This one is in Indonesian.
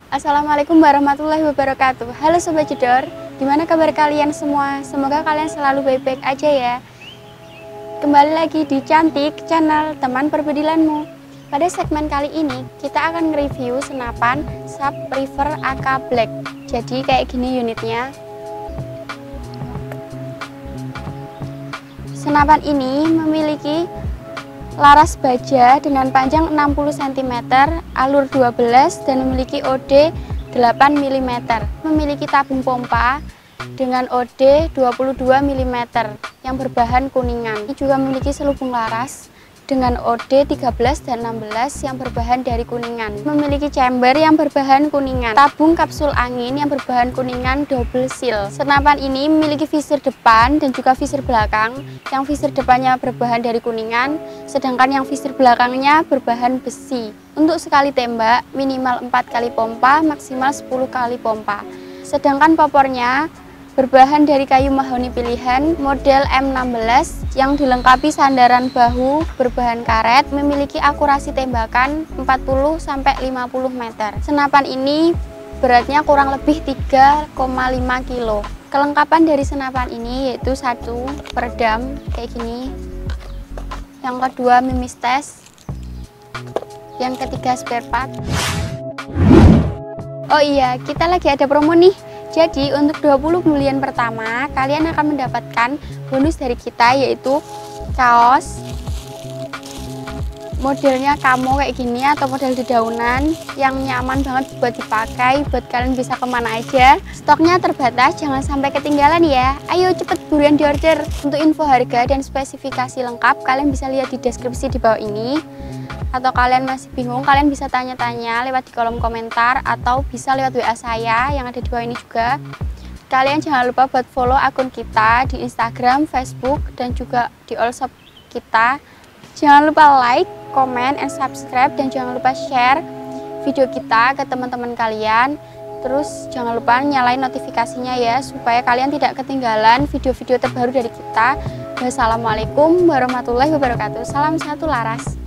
Assalamualaikum warahmatullahi wabarakatuh. Halo Sobat Jedor, gimana kabar kalian semua? Semoga kalian selalu baik-baik aja ya. Kembali lagi di Cantik, channel teman perbedilanmu. Pada segmen kali ini, kita akan nge-review senapan Sharp River AK Black. Jadi kayak gini unitnya. Senapan ini memiliki laras baja dengan panjang 60 cm, alur 12 dan memiliki OD 8 mm. Memiliki tabung pompa dengan OD 22 mm yang berbahan kuningan. Ini juga memiliki selubung laras dengan OD 13 dan 16 yang berbahan dari kuningan. Memiliki chamber yang berbahan kuningan. Tabung kapsul angin yang berbahan kuningan double seal. Senapan ini memiliki visir depan dan juga visir belakang. Yang visir depannya berbahan dari kuningan, sedangkan yang visir belakangnya berbahan besi. Untuk sekali tembak minimal 4 kali pompa, maksimal 10 kali pompa. Sedangkan popornya berbahan dari kayu mahoni pilihan model M16 yang dilengkapi sandaran bahu berbahan karet, memiliki akurasi tembakan 40-50 meter. Senapan ini beratnya kurang lebih 3,5 kilo. Kelengkapan dari senapan ini yaitu satu peredam kayak gini, yang kedua mimis tes, yang ketiga spare part. Oh iya, kita lagi ada promo nih. Jadi untuk 20 pembelian pertama kalian akan mendapatkan bonus dari kita, yaitu kaos modelnya camo kayak gini atau model dedaunan yang nyaman banget buat dipakai, buat kalian bisa kemana aja. Stoknya terbatas, jangan sampai ketinggalan ya. Ayo cepet buruan di order. Untuk info harga dan spesifikasi lengkap kalian bisa lihat di deskripsi di bawah ini. Atau kalian masih bingung, kalian bisa tanya-tanya lewat di kolom komentar atau bisa lewat WA saya yang ada di bawah ini juga. Kalian jangan lupa buat follow akun kita di Instagram, Facebook, dan juga di all shop kita. Jangan lupa like, comment, and subscribe, dan jangan lupa share video kita ke teman-teman kalian. Terus jangan lupa nyalain notifikasinya ya, supaya kalian tidak ketinggalan video-video terbaru dari kita. Wassalamualaikum warahmatullahi wabarakatuh. Salam satu laras.